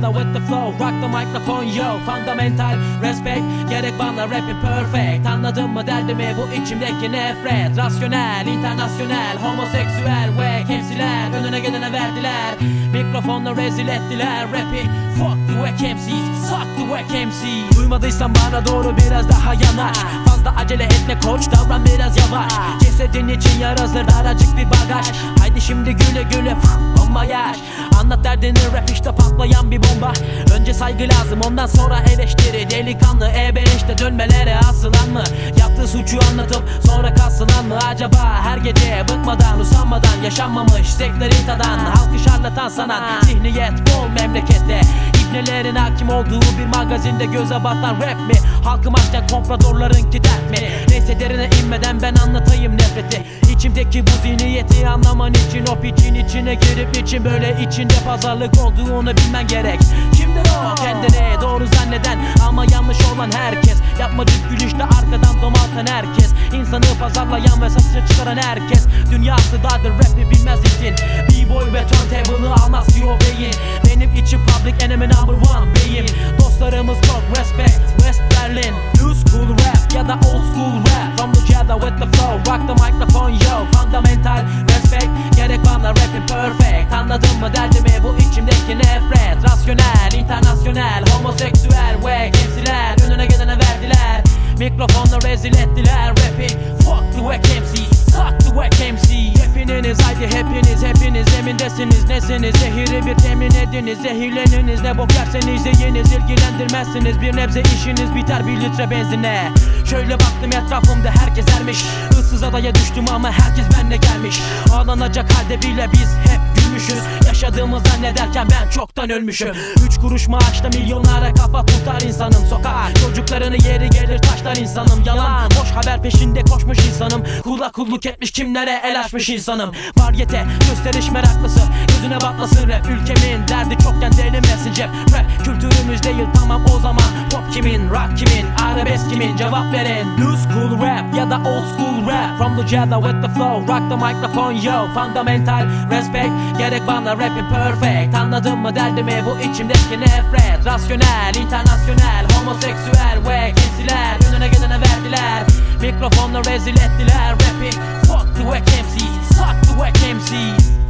together with the flow. Rock the microphone yo. Fundamental respect. Gerek bana rap'i perfect. Anladın mı derdimi bu içimdeki nefret. Rasyonel, internasyonel, homoseksüel ve hepsiler önüne gelene verdiler. Mikrofonla rezil ettiler rap'i. Fuck the wack MCs, suck the wack MCs. Duymadıysan bana doğru biraz daha yanaş. Fazla acele etme koç, davran biraz yavaş. Cesedin için yarasır daracık bir bagaj. Haydi şimdi güle güle bomba yaş. Anlat derdini rap işte patlayan bir bomba. Önce saygı lazım ondan sonra eleştiri. Delikanlı E5'te dönmelere asılan mı? Yaptığı suçu anlatıp sonra kasılan mı? Acaba her gece bıkmadan usanmadan yaşanmamış zevkleri tadan. Halkı şarlatan sanan zihniyet bol memlekette. İbnelerin hakim olduğu bir magazinde göze batan rap mi? Halkı açken kompradorlarınki dert mi? Neyse derine inmeden ben anlatayım nefreti. İçimdeki bu zihniyeti anlaman için o piçin içine girip niçin böyle içinde pazarlık olduğunu bilmen gerek. Kimdir o kendine doğru zanneden ama yanlış olan herkes? Yapmacık gülüşle arkadan domaltan herkes. İnsanı pazarlayan ve satışa çıkaran herkes. Dünyası dardır rap'i bilmez itin. B-boy ve turntable'ı almaz diyor beyin. Benim için public enemy number one beyim. Dostlarımız çok respect West Berlin. New school rap ya da old school rap. From together with the flow. Rock the microphone yo. Fundamental respect. Gerek bana rap'in perfect. Anladın mı derdimi bu içimdeki nefret. Rasyonel, internasyonel, homoseksüel ve hepsiler önüne gelene verdiler. Mikrofonla rezil ettiler rap'i. Fuck the wack MCs, suck the wack MCs. Hepiniz haydi hepiniz emindesiniz. Nesiniz zehiri bir temin ediniz. Zehirleniniz ne bok yerseniz yiyiniz. İlgilendirmezsiniz bir nebze işiniz biter bir litre benzine. Şöyle baktım etrafımda herkes ermiş. Issız adaya düştüm ama herkes benimle gelmiş. Ağlanacak halde bile biz hep gülmüşüz. Yaşadığımı zannederken ben çoktan ölmüşüm. 3 kuruş maaşla milyonlara kafa tutar insanım. Sokak çocuklarını yeri gelir taşlar insanım. Yalan boş haber peşinde koşmuş insanım. Kula kulluk etmiş kimlere el açmış insanım. Varyete gösteriş meraklısı gözüne batmasın rap. Ülkemin derdi çokken delinmesin cep. Rap kültürümüz değil tamam o zaman. Pop kimin, rock kimin, arabesk kimin cevap verin. New school rap ya da old school rap. From together with the flow. Rock the microphone yo. Fundamental respect. Gerek bana rap'in perfect. Anladın mı derdimi bu içimdeki nefret. Rasyonel, internasyonel, homoseksüel ve gençler önüne gelene verdiler. Mikrofonla rezil ettiler rap'i. Fuck the wack MCs, suck the wack MCs.